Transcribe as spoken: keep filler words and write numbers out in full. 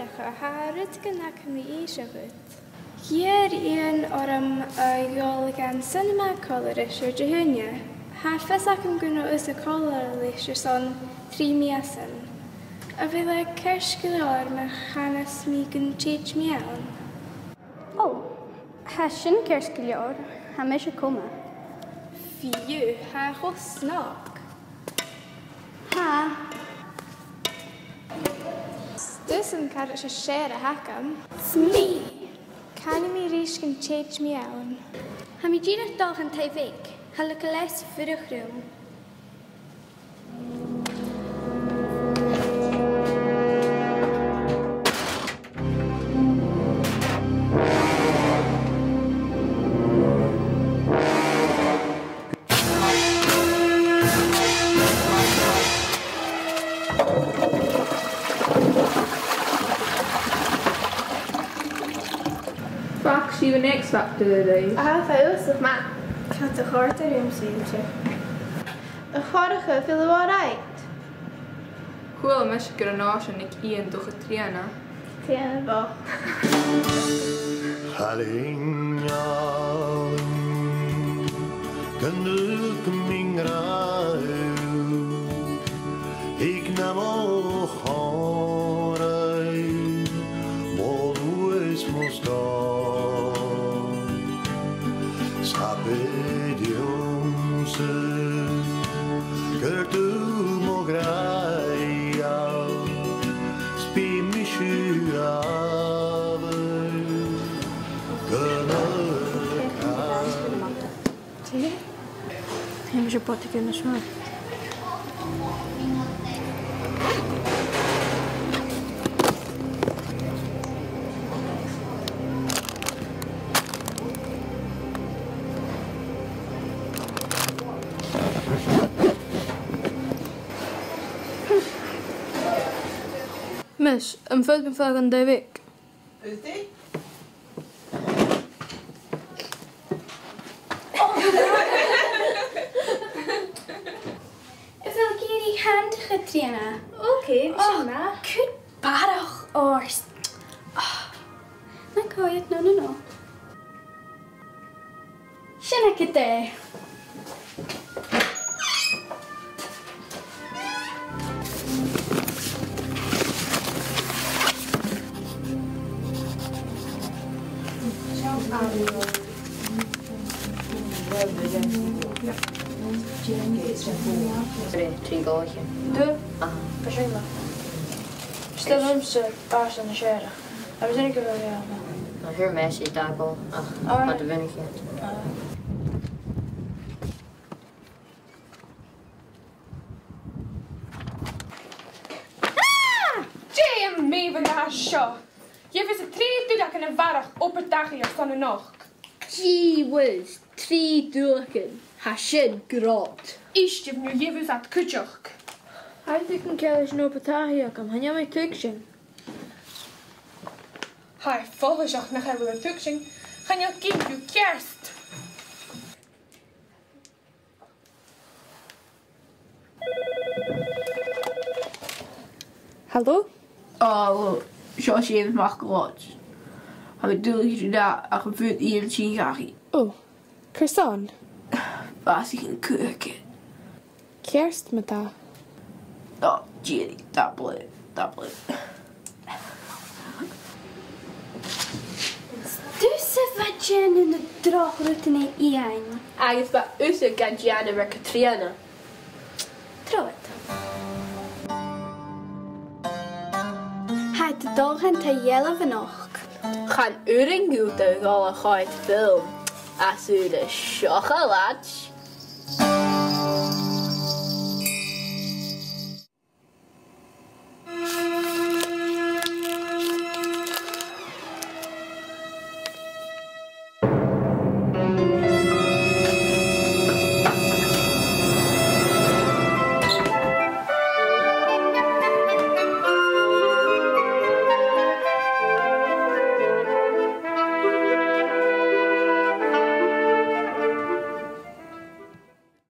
a haryd gynnag mi eisiau fyd. Hier un o'r am ygol gan cinema color eisiau dyhynia. Hafes ac yn gwno ys y color eisiau son tri miasan. A fel y cersgilior mae hanes mi gyn teach mi awn. O, hasyn cersgilior, ham eisiau coma. Fiw, ha hwsnog. Ha. Dus yn cael eisiau sier a hacam. Smi. Can i mi rys gyn teach mi awn. Ham i gyd dal yn teifig. Halle geles voor de groen. Vaak zien we een X-Factor today. Ah, veel of maar. Gaat de hart erin zien. Een vorige veel waarheid. Hoe mes ik er naast en ik iemand toch het trainen? Ja, wel. Halinga, kan du mingra ik nam och harai, modu es mosta, sapediumse, kertu mograia, spimishuave, Zie? Hebben ze potten kunnen smaken. Mes, een foto van de week. Is die? Wil je die handige trainen? Oké, Oh, maar. kut barach oors. Dan kan je het nou nog. Sjenakete. Drie goaltje. De? Aha. Waarschijnlijk. Stel hem ze paars aan de scherre. Maar we zijn ik er wel ja. Nou, hier Messi, tackle. Ach, Oh, wat de win ik het. Jam me van de show. Je wist het drie toen dat ik een vardag op het dagje van de nacht. Gee whiz, drie durken. Hashin grot. Is je nu je wist dat kutjog. Hij ik een keer op het dagje kan. Han jij mij tuksen? Hij volgens zich nog hebben we tuksing. Gaan je kind je kerst. Hallo? Oh, zoals je even mag grot. Maar bedoel je daar een gebeurt hier in Chingari? Oh, Kersan. Was ik een keuken? Kerst met haar. Oh, Jerry, dat blijft, dat blijft. Dus wat je in de draagroute in één. Eigenlijk bij ons kan Jana werken trainen. Trouw het. Hij te dag en te jelle vannacht. Gaan uren goed uit alle gaat film. Als u de chocolade